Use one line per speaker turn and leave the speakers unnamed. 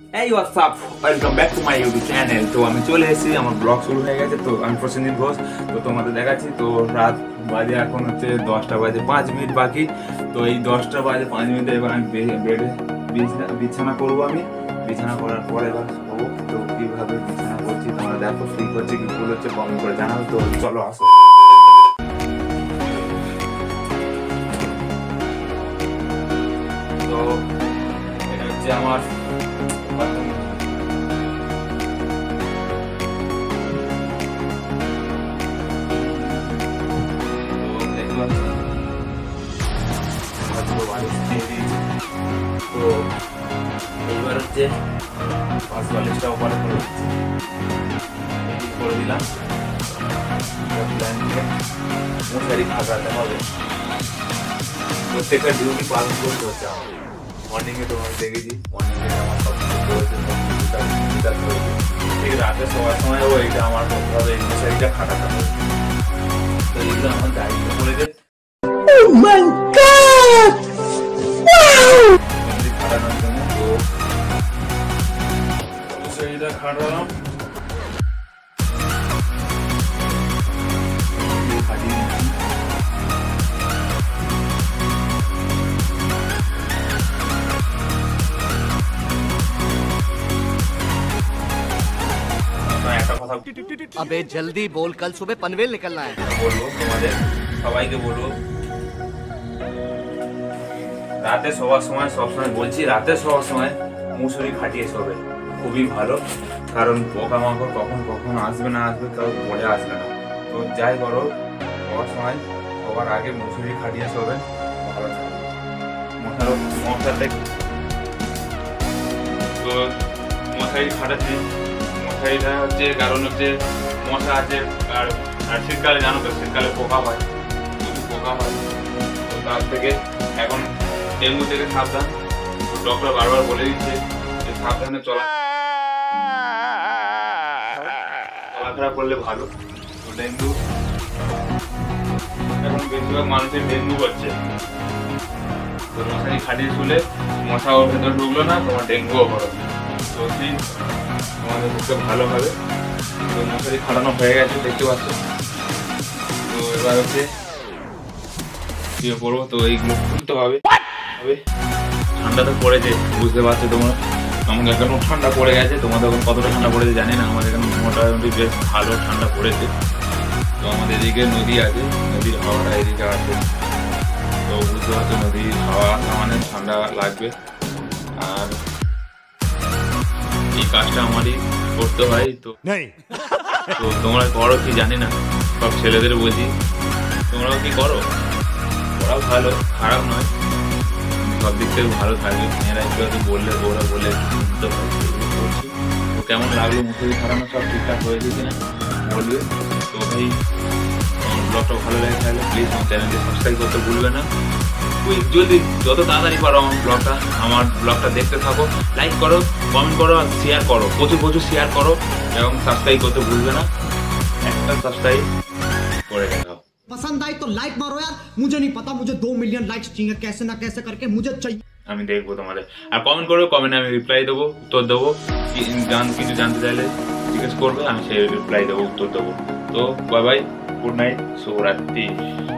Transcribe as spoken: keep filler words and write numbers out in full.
এই what's up, welcome back to my YouTube channel. তো আমি চলে এসেছি, আমার ব্লগ শুরু হয়ে গেছে। তো আমি প্রসেনজিৎ ঘোষ। তো তোমাদের দেখাচ্ছি। তো রাত বাজে এখন হচ্ছে দশটা বাজে পাঁচ মিনিট বাকি। তো এই দশটা বাজে পাঁচ মিনিটে এবার আমি বেডে বিছানা করবো। আমি বিছানা করার পরে এবার শোবো। তো কীভাবে বিছানা করছি তোমরা দেখো, ঠিক হচ্ছে কি ভুল হচ্ছে কমেন্ট করে জানাও। তো চলো আসো। তো এটা হচ্ছে আমার তো এইবার হচ্ছে পাঁচ চল্লিশটা ওপরে করে করে দিলাম। মশারি খাটাতে হবে, প্রত্যেকটা ডিউটি পালন করতে হচ্ছে আমার। মর্নিংয়ে তোমাকে দেখেছি, মর্নিংয়ে আমার সব কিছু করেছে, ঠিক রাতে সবার সময় ও এটা আমার করতে হবে, এই মশারিটা খাটাতে হবে। তো এইগুলো আমার দায়িত্ব করে দে খাটানোর জন্য। তো মশারিটা খাটালাম, খাটিয়ে
अबे जल्दी बोल, कल सुबह पनवेल निकलना है।
বলবো তোমাদের সবাইকে বলবো, রাতে শোয়ার সময় সবসময় বলছি, রাতে শোয়ার সময় মুসুরি খাটিয়ে শোবে, খুবই ভালো। কারণ পোকামাকড় কখন কখন আসবে না আসবে কেউ বলে আসবে না। তো যাই করো, শোয়ার সময় সবার আগে মুসুরি খাটিয়ে শোবে, ভালো থাকবে। মশার মশারটা তো মশারি খাটাচ্ছি। মশারিটা হচ্ছে কারণ হচ্ছে মশা আছে, আর আর শীতকালে জানো তো, শীতকালে পোকা হয়, প্রচুর পোকা হয়। তো তার থেকে এখন ডেঙ্গু থেকে সাবধান। ডক্টর বারবার বলে দিচ্ছে যে সাবধানে চলা চলাফেরা করলে ভালো। তো ডেঙ্গু এখন বেশিরভাগ মানুষের ডেঙ্গু হচ্ছে। তো মশারি খাটিয়ে শুলে মশা ওর ভেতর ঢুকলো না, তোমার ডেঙ্গুও হলো। তো সেই তোমাদের পক্ষে ভালো হবে। তো মশারি খাটানো হয়ে গেছে, দেখতে পাচ্ছ। তো এবার হচ্ছে শুয়ে পড়বো। তো এইগুলো খুলতে হবে। ঠান্ডা তো পড়েছে, বুঝতে পারছো তোমরা। আমাদের এখনো ঠান্ডা পড়ে গেছে, তোমাদের এখন কতটা ঠান্ডা পড়েছে জানি না। আমাদের এখানে মোটামুটি বেশ ভালো ঠান্ডা পড়েছে। তো আমাদের এদিকে নদী আছে, নদীর হাওয়াটা এদিকে আছে। তো বুঝতে পারছো, নদীর হাওয়া আসা মানে ঠান্ডা লাগবে। আর এই কাজটা আমারই করতে হয়। তো তো তোমরা করো কি জানি না, সব ছেলেদের বলছি, তোমরাও কি করো? ওরাও ভালো, খারাপ নয়, সব দিক থেকে ভালো থাকবে। মেয়েরা একটু একটু বললে ওরা বলে শুনতে হয়, করছি। তো কেমন লাগলো মুখে খারানো, সব ঠিকঠাক হয়েছে কিনা বলবে। তো ভাই ব্লগটা ভালো লাগে থাকলে প্লিজ আমার চ্যানেলটি সাবস্ক্রাইব করতে ভুলবে না। তুই যদি যত তাড়াতাড়ি পারো আমার ব্লগটা আমার ব্লগটা দেখতে থাকো, লাইক করো, কমেন্ট করো, আর শেয়ার করো, প্রচুর প্রচুর শেয়ার করো, এবং সাবস্ক্রাইব করতে ভুলবে না। একটা সাবস্ক্রাইব করে দেখাও।
पसंद आई तो लाइक मारो यार, मुझे नहीं पता, मुझे दो मिलियन लाइक्स चाहिए, कैसे ना कैसे करके मुझे चाहिए।
আমি দেখবো তোমাদের। আর কমেন্ট করো, কমেন্টে আমি রিপ্লাই দেবো, উত্তর দেবো। জান কিছু জানতে চাইলে জিজ্ঞেস করবে, আমি সেই রিপ্লাই দেবো, উত্তর দেবো। তো বাই বাই, গুড নাইট, শুভরাত্রি।